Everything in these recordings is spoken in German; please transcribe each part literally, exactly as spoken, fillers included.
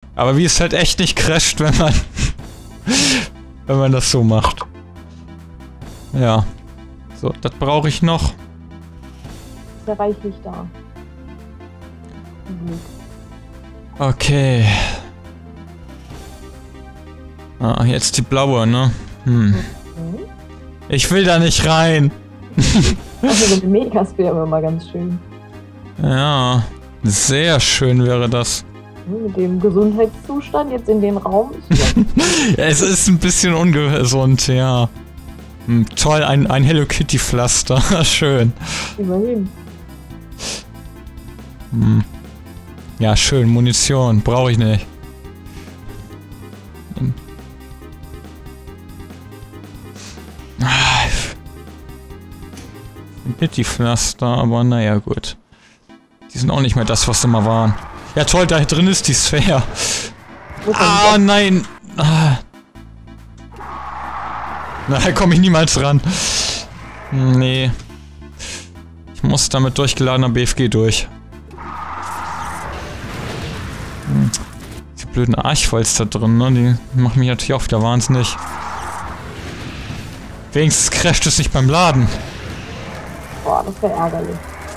Aber wie es halt echt nicht crasht, wenn man... wenn man das so macht. Ja. So, das brauche ich noch. Ist ja reichlich da. Mhm. Okay. Ah, jetzt die blaue, ne? Hm. Mhm. Ich will da nicht rein. Also so ein Megas wäre immer ganz schön. Ja, sehr schön wäre das. Mit dem Gesundheitszustand jetzt in den Raum ist Ja, es ist ein bisschen ungesund, ja. Hm, toll, ein, ein Hello Kitty Pflaster. Schön. immerhin. Hm. Ja, schön. Munition. Brauche ich nicht. Hm. Ah, ein Kitty Pflaster, aber naja, gut. Die sind auch nicht mehr das, was sie mal waren. Ja toll, da drin ist die Sphäre. Ah, nein. Ah. Na, da komme ich niemals ran. Nee. Ich muss da mit durchgeladener B F G durch. Hm. Die blöden Archvolts da drin, ne? Die machen mich natürlich auch wieder wahnsinnig. Wenigstens crasht es nicht beim Laden. Boah, das wäre ärgerlich.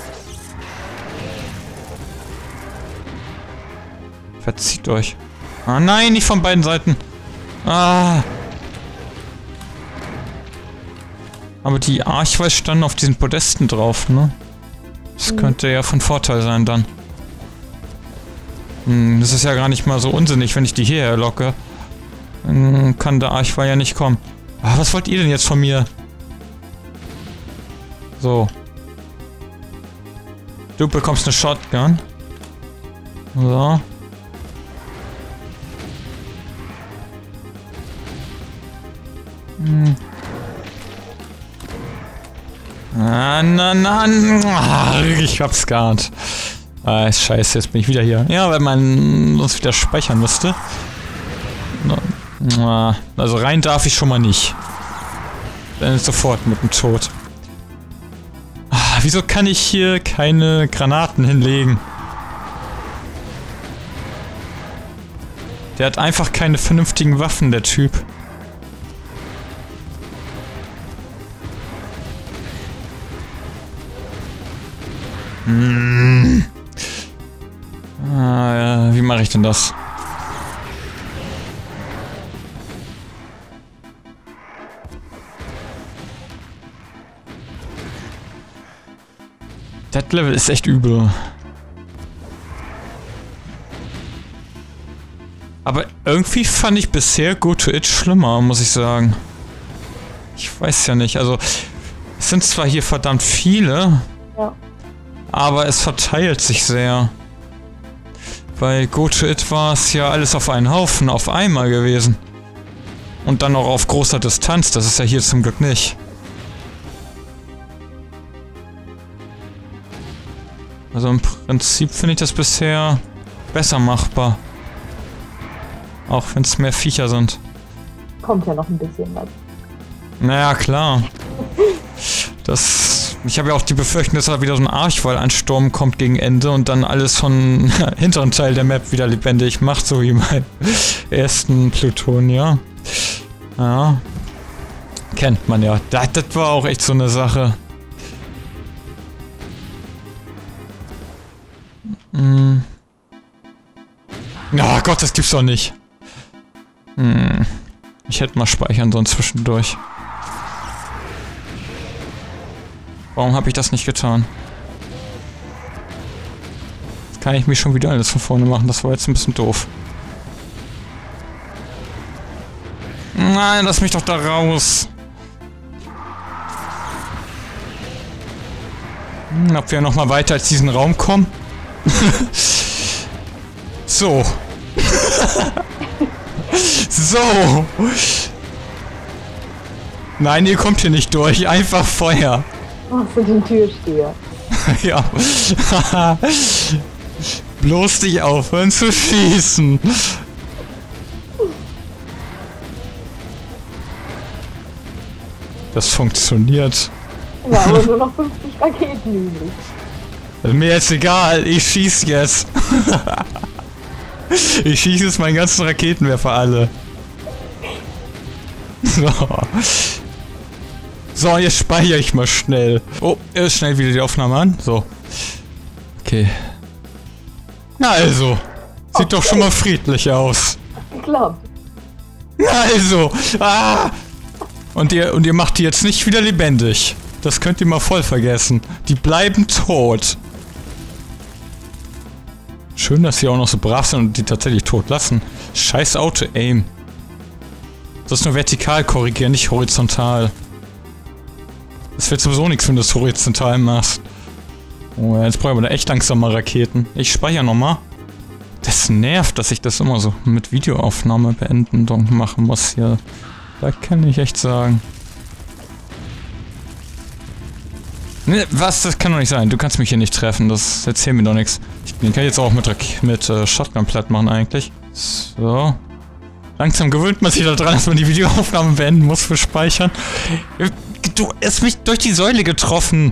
Verzieht euch. Ah nein, nicht von beiden Seiten. Ah. Aber die Archweis standen auf diesen Podesten drauf, ne? Das mhm. könnte ja von Vorteil sein dann. Hm, das ist ja gar nicht mal so unsinnig, wenn ich die hierher locke. Dann kann der Archweis ja nicht kommen. Ah, was wollt ihr denn jetzt von mir? So. Du bekommst eine Shotgun. So. Hm. Ah, na, na, na, ich hab's geahnt. Ah, ist scheiße, jetzt bin ich wieder hier. Ja, weil man sonst wieder speichern müsste. Also rein darf ich schon mal nicht. Dann ist sofort mit dem Tod. Ah, wieso kann ich hier keine Granaten hinlegen? Der hat einfach keine vernünftigen Waffen, der Typ. Hm. Ah, ja. Wie mache ich denn das? Das Level ist echt übel. Aber irgendwie fand ich bisher Go To It schlimmer, muss ich sagen. Ich weiß ja nicht, also es sind zwar hier verdammt viele, ja. aber es verteilt sich sehr. Bei Go To It war es ja alles auf einen Haufen, auf einmal gewesen. Und dann auch auf großer Distanz, das ist ja hier zum Glück nicht. Also im Prinzip finde ich das bisher besser machbar. Auch wenn es mehr Viecher sind. Kommt ja noch ein bisschen was. Naja, klar. Das... Ich habe ja auch die Befürchtung, dass da wieder so ein Archwall-Ansturm kommt gegen Ende und dann alles von hinteren Teil der Map wieder lebendig macht, so wie beim ersten Pluton, ja. Ja. Kennt man ja. Das, das war auch echt so eine Sache. Hm. Na Gott, das gibt's doch nicht. Hm. Ich hätte mal speichern sollen zwischendurch. Warum habe ich das nicht getan? Jetzt kann ich mich schon wieder alles von vorne machen. Das war jetzt ein bisschen doof. Nein, lass mich doch da raus. Hm, ob wir noch mal weiter als diesen Raum kommen? So. So. Nein, ihr kommt hier nicht durch. Einfach Feuer. Ach, für den Türsteher. Ja. Bloß dich aufhören zu schießen. Das funktioniert. Ja, aber nur noch fünfzig Raketen übrig. Mir jetzt egal, ich schieß jetzt. Ich schieße jetzt meinen ganzen Raketenwerfer alle. So. So, jetzt speichere ich mal schnell. Oh, jetzt schnell wieder die Aufnahme an. So. Okay. Na also. Sieht okay. Doch schon mal friedlich aus. Geklappt. Na also. Ah! Und ihr, und ihr macht die jetzt nicht wieder lebendig. Das könnt ihr mal voll vergessen. Die bleiben tot. Schön, dass sie auch noch so brav sind und die tatsächlich tot lassen. Scheiß Auto-Aim. Das ist nur vertikal korrigieren, nicht horizontal. Das wird sowieso nichts, wenn du es horizontal machst. Oh, jetzt brauche ich aber echt langsame Raketen. Ich speichere nochmal. Das nervt, dass ich das immer so mit Videoaufnahme beenden und machen muss hier. Da kann ich echt sagen. Ne, was? Das kann doch nicht sein. Du kannst mich hier nicht treffen. Das erzählt mir doch nichts. Den kann ich jetzt auch mit, mit äh, Shotgun platt machen eigentlich. So. Langsam gewöhnt man sich daran, dass man die Videoaufnahme beenden muss für Speichern. Du hast mich durch die Säule getroffen.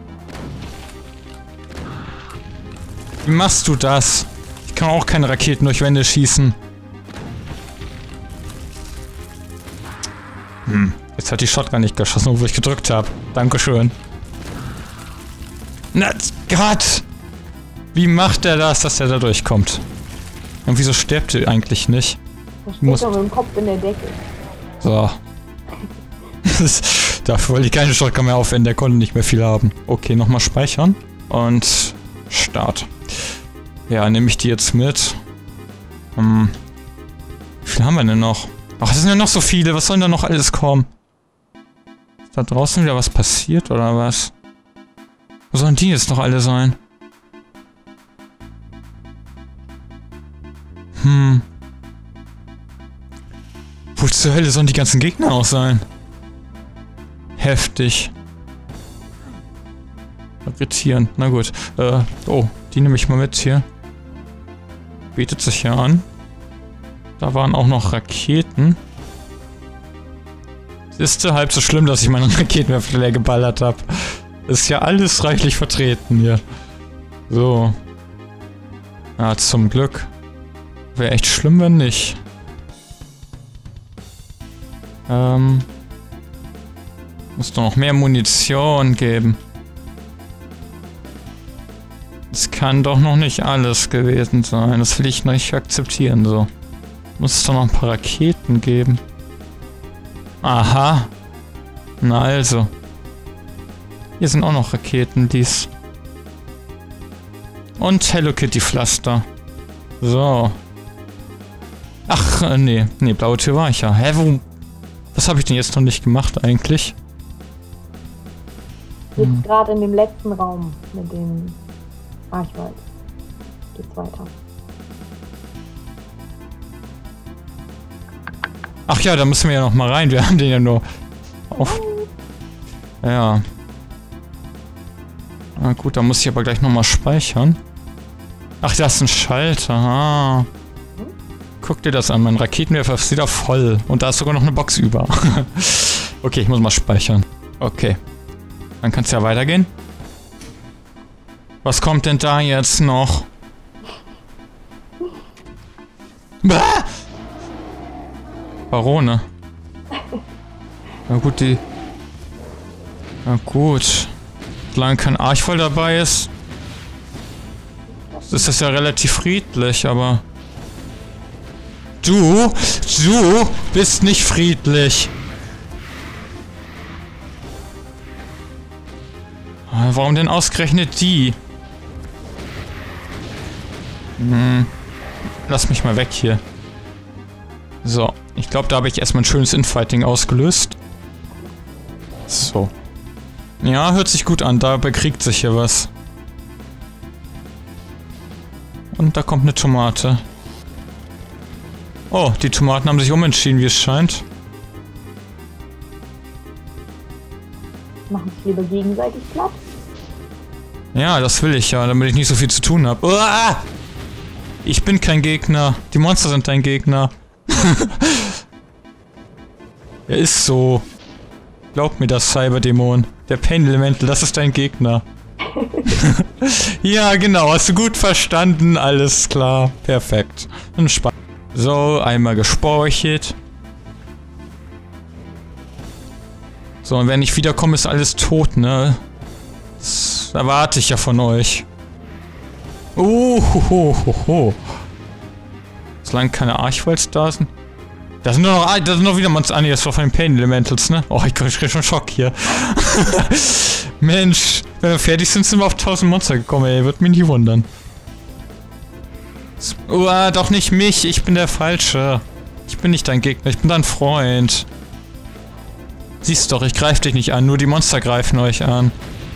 Wie machst du das? Ich kann auch keine Raketen durch Wände schießen. Hm. Jetzt hat die Shotgun nicht geschossen, obwohl ich gedrückt habe. Dankeschön. Na Gott! Wie macht er das, dass er da durchkommt? Und wieso stirbt er eigentlich nicht? Da steht doch mit dem Kopf in der Decke. So. Dafür wollte ich keine Shotgun mehr aufwenden, der konnte nicht mehr viel haben. Okay, nochmal speichern. Und Start. Ja, nehme ich die jetzt mit. Hm. Wie viel haben wir denn noch? Ach, es sind ja noch so viele. Was soll denn da noch alles kommen? Ist da draußen wieder was passiert, oder was? Wo sollen die jetzt noch alle sein? Hm. Wo zur Hölle sollen die ganzen Gegner auch sein? Heftig. Irritierend. Na gut. Äh, oh, die nehme ich mal mit hier. Bietet sich ja an. Da waren auch noch Raketen. Ist ja halb so schlimm, dass ich meine Raketenwerfer leer geballert habe. Ist ja alles reichlich vertreten hier. So. Ja, zum Glück. Wäre echt schlimm, wenn nicht. Ähm. Muss doch noch mehr Munition geben. Es kann doch noch nicht alles gewesen sein. Das will ich nicht akzeptieren, so. Muss es doch noch ein paar Raketen geben. Aha. Na also. Hier sind auch noch Raketen, dies. Und Hello Kitty Pflaster. So. Ach, äh, nee. Nee, blaue Tür war ich ja. Hä, wo? Was habe ich denn jetzt noch nicht gemacht eigentlich? Jetzt hm. gerade in dem letzten Raum mit dem Archwald. Geht's weiter. Ach ja, da müssen wir ja noch mal rein. Wir haben den ja nur auf... Ja. Na gut, da muss ich aber gleich noch mal speichern. Ach, das ist ein Schalter. Ah. Guck dir das an, mein Raketenwerfer ist wieder voll. Und da ist sogar noch eine Box über. Okay, ich muss mal speichern. Okay. Dann kann es ja weitergehen. Was kommt denn da jetzt noch? Bäh! Barone. Na gut, die... Na gut. Solange kein Archvoll dabei ist, ist das ja relativ friedlich, aber... Du, du bist nicht friedlich. Warum denn ausgerechnet die? Hm. Lass mich mal weg hier. So, ich glaube, da habe ich erstmal ein schönes Infighting ausgelöst. So. Ja, hört sich gut an, da bekriegt sich hier was. Und da kommt eine Tomate. Oh, die Tomaten haben sich umentschieden, wie es scheint. Machen sich lieber gegenseitig platt. Ja, das will ich ja, damit ich nicht so viel zu tun habe. Uah! Ich bin kein Gegner. Die Monster sind dein Gegner. Er ist so. Glaub mir das, Cyberdämon. Der Pain Elemental, das ist dein Gegner. Ja, genau. Hast du gut verstanden. Alles klar. Perfekt. Entspannt. So, einmal gespeichert. So, und wenn ich wiederkomme, ist alles tot, ne? Das erwarte ich ja von euch. Uh, ho, ho, ho, ho. Solange keine Archwalds da sind. Da sind nur noch, da sind noch wieder Monster. Ah, nee, das war von den Pain Elementals, ne? Oh, ich krieg schon Schock hier. Mensch, wenn wir fertig sind, sind wir auf tausend Monster gekommen, ey. Wird mich nicht wundern. Oh, doch nicht mich. Ich bin der Falsche. Ich bin nicht dein Gegner. Ich bin dein Freund. Siehst doch, ich greife dich nicht an. Nur die Monster greifen euch an.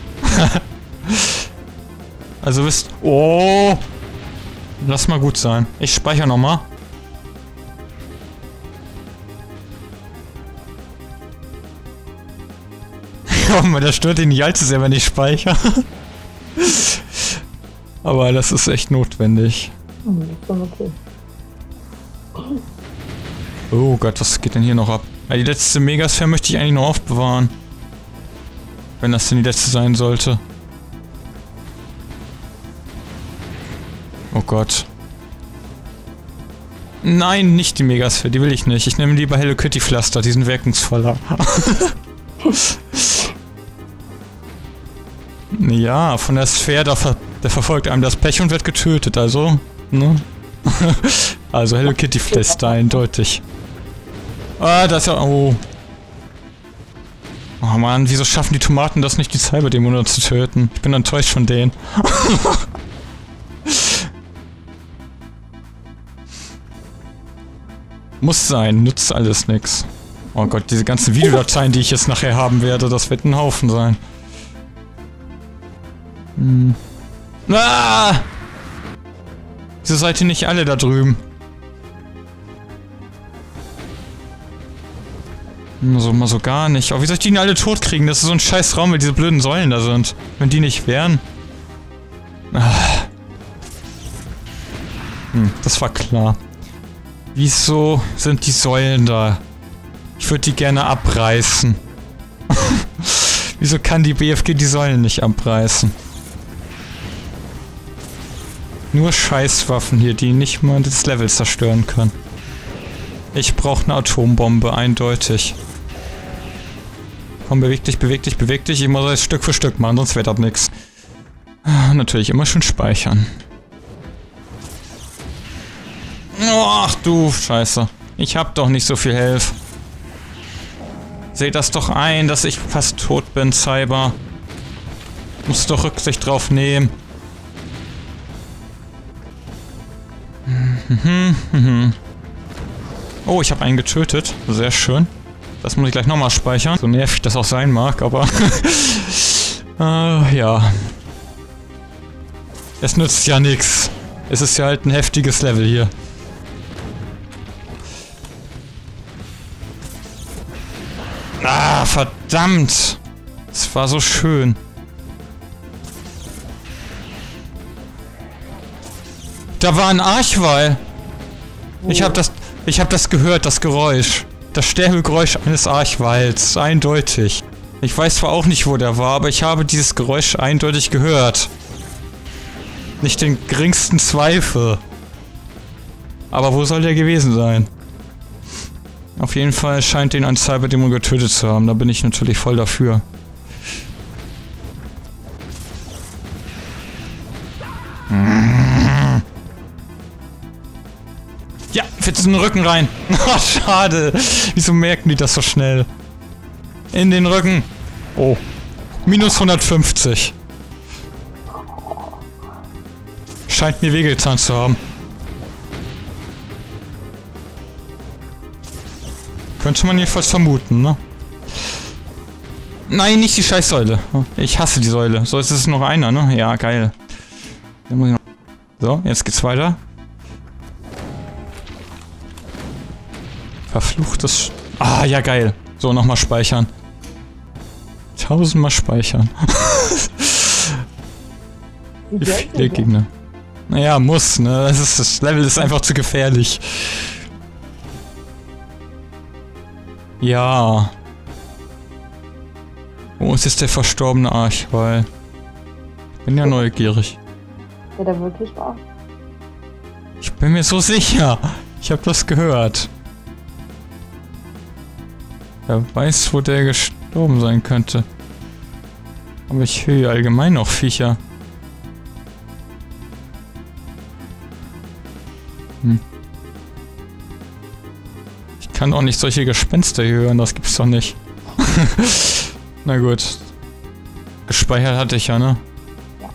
Also wisst... Oh! Lass mal gut sein. Ich speichere nochmal. Oh Mann, das stört ihn nicht allzu sehr, wenn ich speichere. Aber das ist echt notwendig. Okay. Oh Gott, was geht denn hier noch ab? Ja, die letzte Megasphäre möchte ich eigentlich noch aufbewahren. Wenn das denn die letzte sein sollte. Oh Gott. Nein, nicht die Megasphäre, die will ich nicht. Ich nehme lieber Hello Kitty Pflaster, die sind wirkungsvoller. Ja, von der Sphäre, da, ver da verfolgt einem das Pech und wird getötet, also, ne? Also Hello Kitty Pflaster, eindeutig. Ah, das ist ja, oh. Oh Mann, wieso schaffen die Tomaten das nicht, die Cyberdämonen zu töten? Ich bin enttäuscht von denen. Muss sein, nützt alles nix. Oh Gott, diese ganzen Videodateien, die ich jetzt nachher haben werde, das wird ein Haufen sein. Hm. Ah! Wieso seid ihr nicht alle da drüben? So, mal so gar nicht. Oh, wie soll ich die denn alle tot kriegen? Das ist so ein scheiß Raum, weil diese blöden Säulen da sind. Wenn die nicht wären. Ah. Hm, das war klar. Wieso sind die Säulen da? Ich würde die gerne abreißen. Wieso kann die B F G die Säulen nicht abreißen? Nur Scheißwaffen hier, die nicht mal das Level zerstören können. Ich brauche eine Atombombe, eindeutig. Komm, beweg dich, beweg dich, beweg dich. Ich muss das Stück für Stück machen, sonst wird das nix. Natürlich immer schön speichern. Ach du Scheiße. Ich hab doch nicht so viel Health. Seht das doch ein, dass ich fast tot bin, Cyber. Muss doch Rücksicht drauf nehmen. Oh, ich habe einen getötet. Sehr schön. Das muss ich gleich nochmal speichern. So nervig das auch sein mag, aber... äh, ja. Es nützt ja nichts. Es ist ja halt ein heftiges Level hier. Ah, verdammt! Es war so schön. Da war ein Archwall. Ich habe das, ich habe das gehört, das Geräusch. Das Sterbegeräusch eines Archwalds, eindeutig. Ich weiß zwar auch nicht, wo der war, aber ich habe dieses Geräusch eindeutig gehört. Nicht den geringsten Zweifel. Aber wo soll der gewesen sein? Auf jeden Fall scheint den ein Cyberdämon getötet zu haben. Da bin ich natürlich voll dafür. Ja, fetzt in den Rücken rein. Oh, schade. Wieso merken die das so schnell? In den Rücken. Oh. Minus hundertfünfzig. Scheint mir wehgetan zu haben. Könnte man jedenfalls vermuten, ne? Nein, nicht die Scheißsäule. Ich hasse die Säule. So, jetzt ist es noch einer, ne? Ja, geil. Dann muss ich noch so, jetzt geht's weiter. Verfluchtes... Ah, ja, geil. So, nochmal speichern. Tausendmal speichern. Wie viele Gegner? Naja, muss, ne? Das, ist, das Level ist einfach zu gefährlich. Ja. Wo ist jetzt der verstorbene Archwall? Bin ja neugierig. Der da wirklich war? Ich bin mir so sicher. Ich habe das gehört. Wer weiß, wo der gestorben sein könnte. Aber ich höre allgemein auch Viecher. Hm. Ich kann auch nicht solche Gespenster hören, das gibt's doch nicht. Na gut. Gespeichert hatte ich ja, ne? Ja.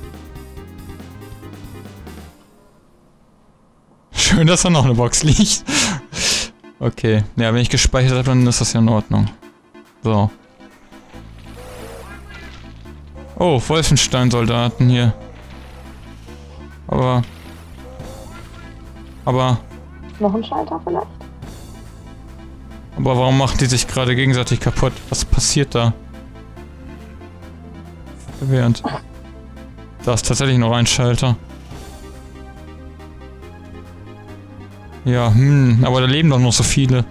Schön, dass da noch eine Box liegt. Okay. Ja, wenn ich gespeichert habe, dann ist das ja in Ordnung. So. Oh, Wolfenstein-Soldaten hier. Aber... Aber... Noch ein Schalter vielleicht? Aber warum machen die sich gerade gegenseitig kaputt? Was passiert da? Verwirrend. Da ist tatsächlich noch ein Schalter. Ja, hm, aber da leben doch noch so viele.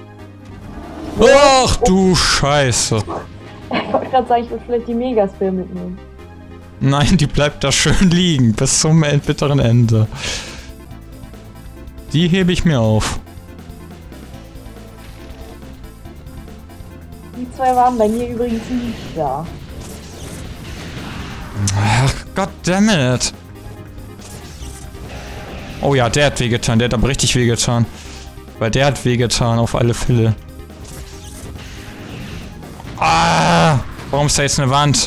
Ach du Scheiße. Ich wollte gerade sagen, ich würde vielleicht die Megasphere mitnehmen. Nein, die bleibt da schön liegen, bis zum bitteren Ende. Die hebe ich mir auf. Die zwei waren bei mir übrigens nicht da. Ach, goddammit. Oh ja, der hat wehgetan, der hat aber richtig wehgetan. Weil der hat wehgetan, auf alle Fälle. Ah! Warum ist da jetzt eine Wand?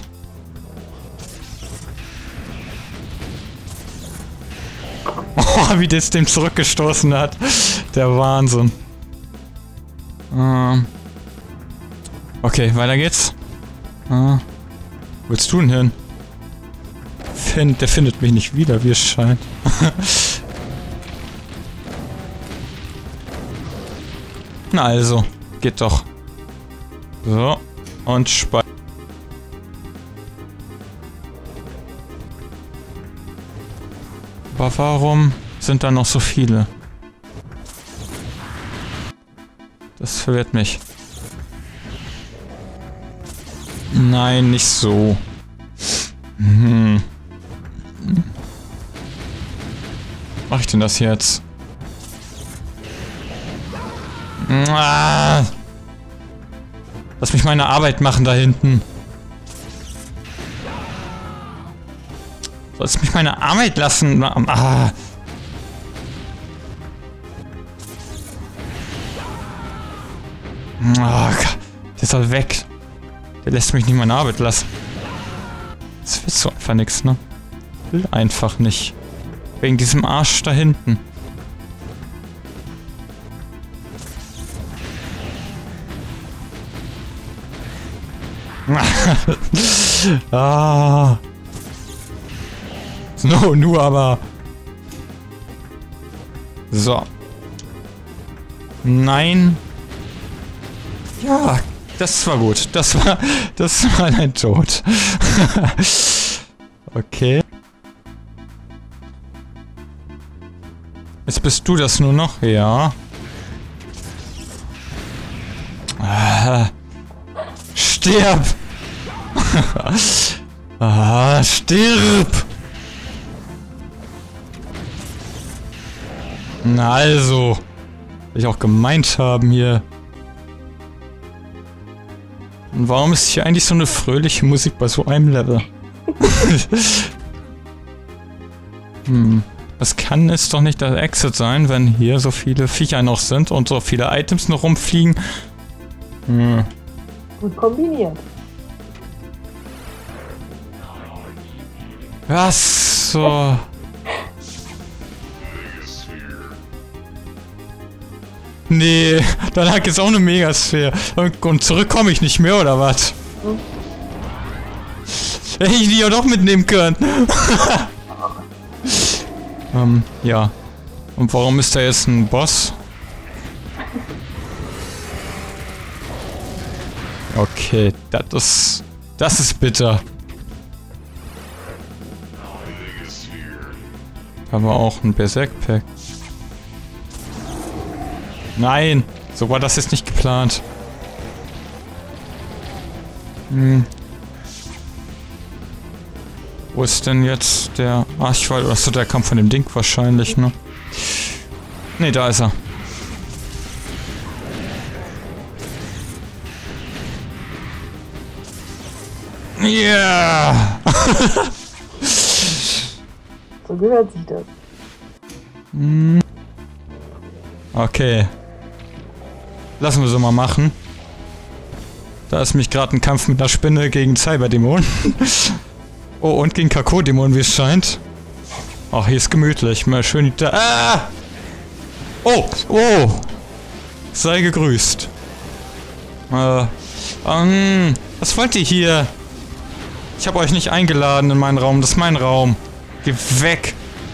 Oh, wie das dem zurückgestoßen hat. Der Wahnsinn. Ähm. Okay, weiter geht's. Ah. Wo willst du denn hin? Find, der findet mich nicht wieder, wie es scheint. Na also, geht doch. So, und speichern. Aber warum sind da noch so viele? Das verwirrt mich. Nein, nicht so. Hm. Mach ich denn das jetzt? Ah. Lass mich meine Arbeit machen da hinten. Sollst mich meine Arbeit lassen? Ah. Ah, der soll weg. Der lässt mich nicht meine Arbeit lassen. Das wird so einfach nix, ne? Will einfach nicht. Wegen diesem Arsch da hinten. Ah. No, nur aber. So. Nein. Ja, das war gut. Das war, das war ein Tod. Okay. Jetzt bist du das nur noch? Ja. Ah. Stirb! Ah, stirb! Na also. Will ich auch gemeint haben hier. Und warum ist hier eigentlich so eine fröhliche Musik bei so einem Level? Hm. Das kann es doch nicht der Exit sein, wenn hier so viele Viecher noch sind und so viele Items noch rumfliegen. Hm. Gut kombiniert. Was so? Nee, da lag jetzt auch eine Megasphäre. Und, und zurück komme ich nicht mehr, oder was? Hm. Hätte ich die ja doch mitnehmen können. ähm, ja. Und warum ist da jetzt ein Boss? Okay, das ist... Das ist bitter. Da war auch ein Berserk-Pack. Nein! So war das jetzt nicht geplant. Hm. Wo ist denn jetzt der Archwald? Achso, der kam von dem Ding wahrscheinlich, ne? Ne, da ist er. Yeah! So gehört sich das. Hm. Okay. Lassen wir so mal machen. Da ist nämlich gerade ein Kampf mit einer Spinne gegen Cyberdämon. Oh, und gegen Kakao-Dämon, wie es scheint. Ach, hier ist gemütlich. Mal schön da. Ah! Oh! Oh! Sei gegrüßt. Äh. Um, was wollt ihr hier? Ich habe euch nicht eingeladen in meinen Raum. Das ist mein Raum. Geh weg!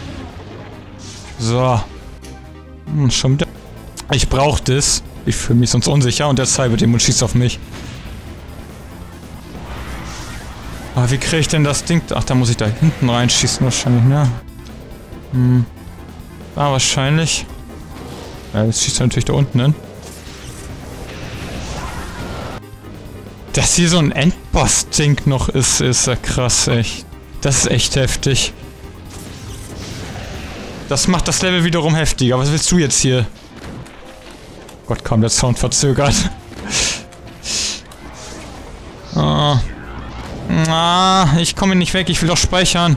So. Hm, schon wieder. Ich brauch das. Ich fühle mich sonst unsicher und der Cyberdämon schießt auf mich. Aber wie kriege ich denn das Ding? Ach, da muss ich da hinten reinschießen wahrscheinlich, ne? Hm. Ah, wahrscheinlich. Ja, jetzt schießt er natürlich da unten hin. Dass hier so ein Endboss-Ding noch ist, ist ja krass, echt. Das ist echt heftig. Das macht das Level wiederum heftiger. Was willst du jetzt hier? Gott, kaum der Sound verzögert. Oh. Ah, ich komme nicht weg, ich will doch speichern.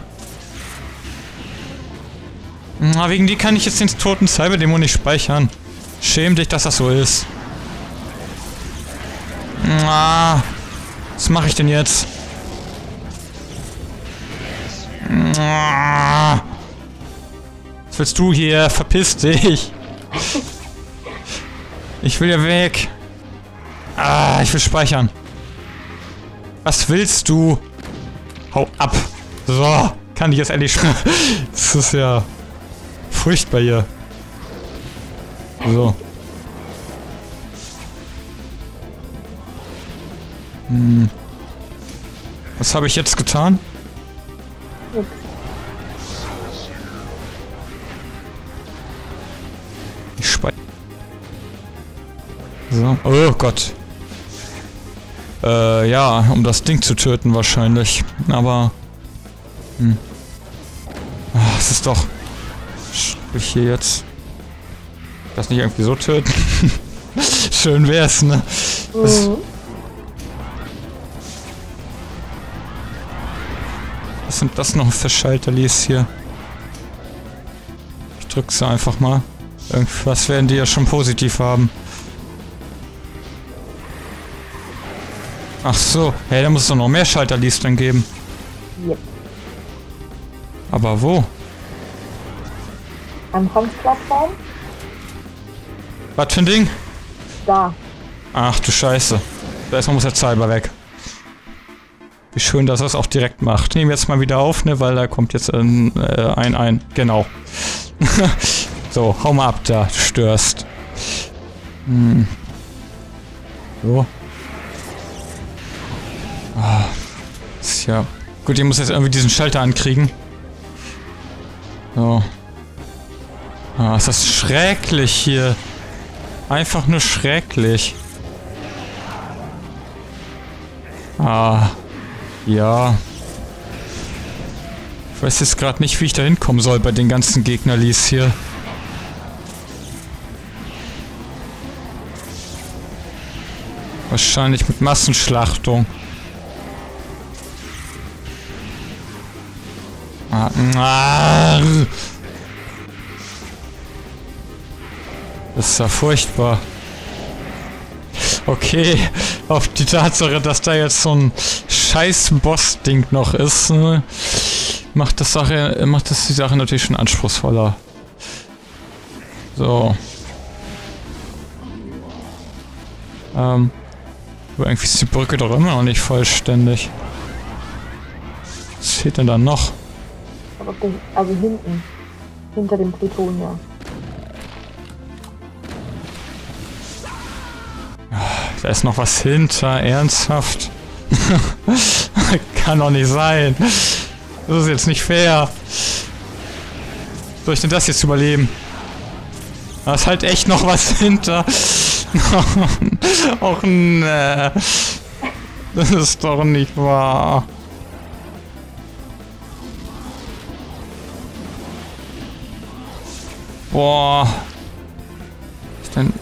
Ah, wegen die kann ich jetzt den toten Cyberdämon nicht speichern. Schäm dich, dass das so ist. Ah, was mache ich denn jetzt? Ah, was willst du hier? Verpiss dich. Ich will ja weg. Ah, ich will speichern. Was willst du? Hau ab. So, kann ich jetzt endlich schon. Das ist ja furchtbar hier. So. Hm. Was habe ich jetzt getan? Ich speichere. So. Oh Gott. Äh, ja, um das Ding zu töten wahrscheinlich. Aber... Hm. Ach, es ist doch... Ich hier jetzt... Das nicht irgendwie so töten? Schön wär's, ne? Das, Mhm. was sind das noch für Schalterlis hier? Ich drück sie einfach mal. Irgendwas werden die ja schon positiv haben. Ach so, hey, da muss es doch noch mehr Schalterlis dann geben. Yep. Aber wo? Anfangsplattform? Was für ein Ding? Da. Ach du Scheiße. Da ist, man muss der Cyber weg. Wie schön, dass er es auch direkt macht. Nehmen wir jetzt mal wieder auf, ne, weil da kommt jetzt ein, äh, ein, ein, genau. So, hau mal ab da, du störst. Hm. So. Ah, ist ja... Gut, ich muss jetzt irgendwie diesen Schalter ankriegen. So. Ah, ist das schrecklich hier. Einfach nur schrecklich. Ah. Ja. Ich weiß jetzt gerade nicht, wie ich da hinkommen soll bei den ganzen Gegnerlis hier. Wahrscheinlich mit Massenschlachtung. Ah, ah, das ist ja furchtbar. Okay, auf die Tatsache, dass da jetzt so ein scheiß Boss-Ding noch ist, ne, macht das Sache, macht das die Sache natürlich schon anspruchsvoller. So. Ähm. Aber irgendwie ist die Brücke doch immer noch nicht vollständig. Was fehlt denn da noch? Aber auf den, also hinten. Hinter dem Plutonium. Da ist noch was hinter, ernsthaft? Kann doch nicht sein. Das ist jetzt nicht fair. Soll ich denn das jetzt überleben? Da ist halt echt noch was hinter. Och ne. Das ist doch nicht wahr. Boah. Ist denn...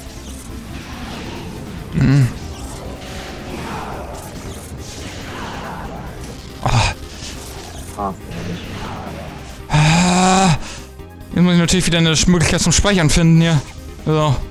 Hm. Ah. Ah. Jetzt muss ich natürlich wieder eine Möglichkeit zum Speichern finden hier. So.